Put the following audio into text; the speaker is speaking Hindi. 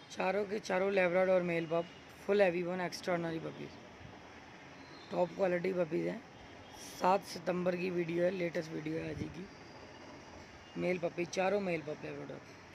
चारों के चारों Labrador male pup, full heavy one extraordinary puppies, top quality puppies हैं। 7 सितंबर की वीडियो है, लेटेस्ट वीडियो है आज ही की। मेल पपी, चारों मेल पप लेब्राडोर।